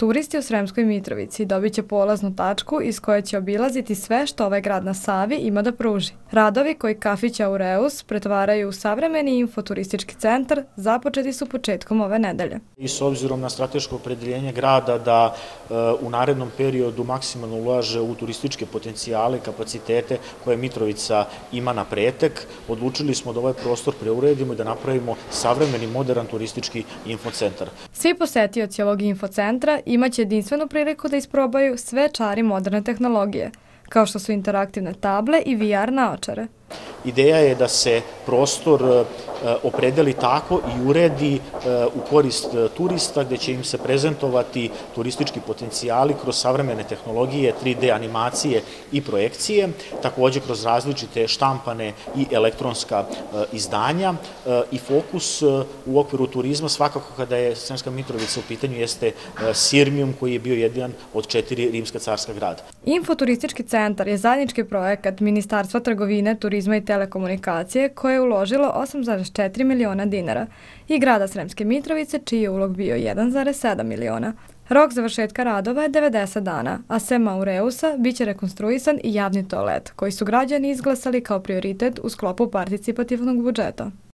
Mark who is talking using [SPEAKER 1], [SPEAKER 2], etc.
[SPEAKER 1] Turisti u Sremskoj Mitrovici dobit će polaznu tačku iz koje će obilaziti sve što ovaj grad na Savi ima da pruži. Radovi koji kafić Aureus pretvaraju u savremeni infoturistički centar započeti su početkom ove nedelje.
[SPEAKER 2] I s obzirom na strateško opredeljenje grada da u narednom periodu maksimalno ulaže u turističke potencijale i kapacitete koje Mitrovica ima na pretek, odlučili smo da ovaj prostor preuredimo i da napravimo savremeni, modern turistički infocentar.
[SPEAKER 1] Svi posetioci ovog infocentra imaće jedinstvenu priliku da isprobaju sve čari moderne tehnologije, kao što su interaktivne table i VR naočare.
[SPEAKER 2] Ideja je da se prostor opredeli tako i uredi u korist turista, gde će im se prezentovati turistički potencijali kroz savremene tehnologije, 3D animacije i projekcije, takođe kroz različite štampane i elektronska izdanja. I fokus u okviru turizma, svakako kada je Sremska Mitrovica u pitanju, jeste Sirmijum, koji je bio jedan od 4 rimska carska grada.
[SPEAKER 1] Infoturistički centar je zajednički projekat Ministarstva trgovine, turizma i telekomunikacije koje je uložilo 8,4 miliona dinara i grada Sremske Mitrovice čiji je ulog bio 1,7 miliona. Rok završetka radova je 90 dana, a sem Aureusa biće rekonstruisan i javni toalet koji su građani izglasali kao prioritet u sklopu participativnog budžeta.